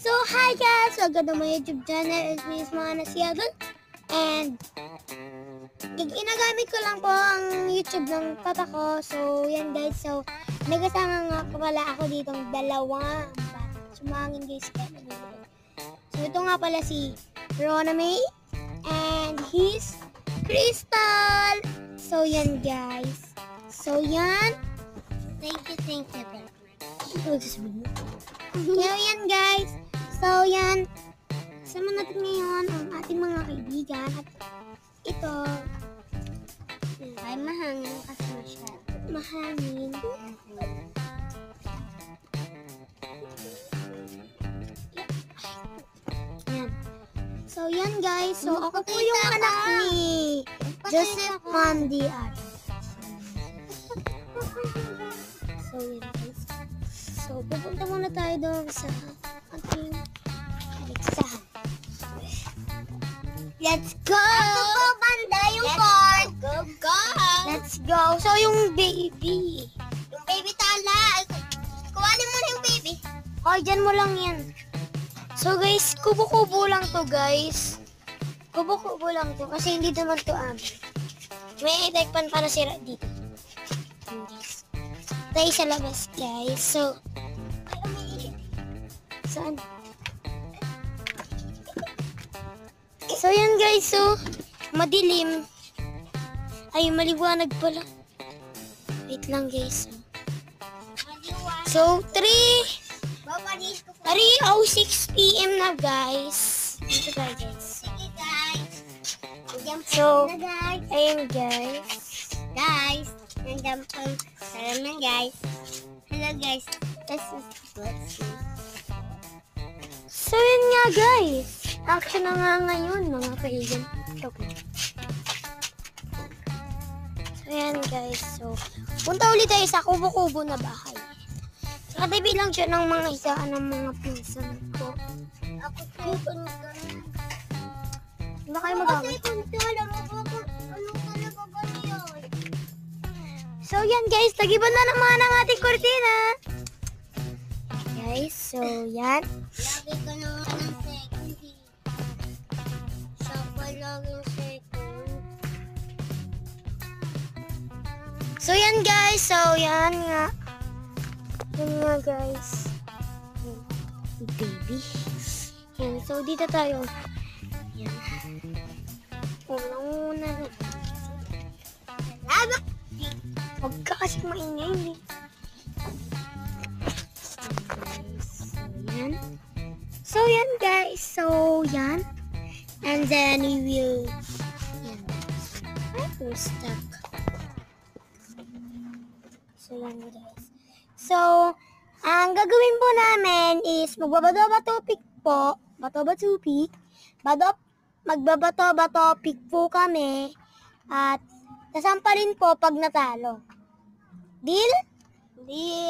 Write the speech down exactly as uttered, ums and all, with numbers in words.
So, hi guys! Welcome to my YouTube channel. It's me, mga nasiyadon. And, ginagamit ko lang po ang YouTube ng papa ko. So, yan guys. So, nagkasama nga po pala ako ditong dalawang bata. Sumangin guys. So, ito nga pala si Rona May. And his Crystal. So, yan guys. So, yan. Thank you, thank you, thank you. So, yan guys. So, yan. Kasama natin ngayon ang ating mga kaibigan. At ito, ay mahangin kasi masyado. Mahangin. Yan. So, yan guys. So, ako po yung anak ni Joseph Mandiar. So, yan guys. So, pupunta muna tayo doon sa ating Alexahan. Let's go! Ako po, banda yung cord. Go, go! Let's go! So, yung baby. Yung baby tala. Kuhanin mo na yung baby. Oh, dyan mo lang yan. So, guys, kubo-kubo lang to, guys. Kubo-kubo lang to. Kasi hindi naman to amin. May tekpan para sira dito. Guys. Tayo sa labas, guys. So, Ay, umiigit. saan? So, yan guys. So, madilim. Ay, maliwanag pala. Wait lang guys. Maliwanag. So, three Babalis ko po. oh six p m na guys. Dito tayo guys. Sige guys. Nandiyan po So, na guys. ayun guys. Guys. Nandiyan po. Salamat guys. Hello guys. This is good. So, yun nga guys. Action na nga ngayon mga kaibigan. So, yan guys. So, punta ulit tayo sa kubo-kubo na bahay. So, katabi lang siya ng mga isaan ng mga pinsan ko. Ako po. Hindi ba kayo mag-away? Kasi kung alam mo po kung ano talaga ba niya. So, yan guys. Tagiban na naman ang ating kortina. Guys, so, yan. Lagi ko naman ng second eh. Siya pa lang yung second. So, yan guys. So, yan nga. Yan nga guys. Yan. Baby. Yan. So, dito tayo. Yan. Una-una na. Lalo. Huwag ka kasi maingay eh. So, yan guys. So, yan. And then we will... Yan. Ay, we're stuck. So, yan guys. So, ang gagawin po namin is magbabato-bato pick po. Bato-bato pick. Bato, magbabato-bato pick po kami. At sasampalin po pag natalo. Deal? Hindi.